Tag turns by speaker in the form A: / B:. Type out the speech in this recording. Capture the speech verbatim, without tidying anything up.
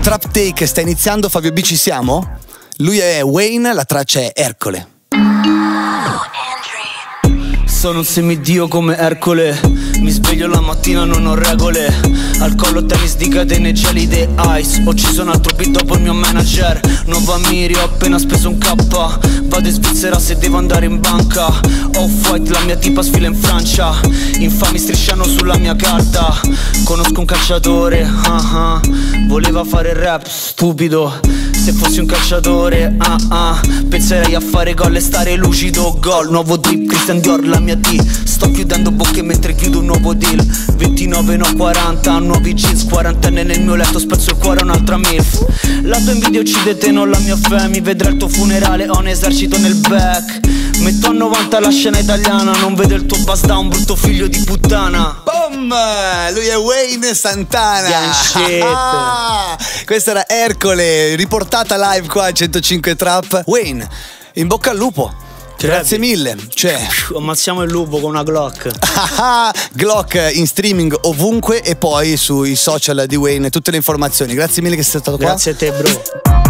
A: Trap Take sta iniziando. Fabio B, ci siamo? Lui è Wayne, la traccia è Ercole.
B: Sono un semidio come Ercole. Mi sveglio la mattina, non ho regole. Al collo tennis di catene gelide ice. Ho ucciso un altro beat dopo il mio manager. Nuova Miri, ho appena speso un K. Vado in Svizzera se devo andare in banca. Off-white, la mia tipa sfila in Francia. Infami strisciano sulla mia carta. Conosco un calciatore, uh-huh. Voleva fare rap, stupido. Se fossi un calciatore, ah ah, penserei a fare gol e stare lucido. Gol, nuovo drip, Christian Dior, la mia D. Sto chiudendo bocche mentre chiudo un nuovo deal. ventinove, no quaranta, nuovi jeans. Quarantenne nel mio letto, spezzo il cuore a un'altra milf. La tua invidia uccide te, non la mia fe. Mi vedrà il tuo funerale, ho un esercito nel back. Metto a novanta la scena italiana. Non vedo il tuo buzz down, brutto figlio di puttana.
A: Boom! Lui è Wayne Santana.
B: Yeah, shit.
A: Ah, questa era Ercole, riportata live qua a centocinque Trap. Wayne, in bocca al lupo. Grazie mille. Cioè,
B: ammazziamo il lupo con una Glock.
A: Glock in streaming ovunque e poi sui social di Wayne tutte le informazioni. Grazie mille che sei stato qua.
B: Grazie a te, bro.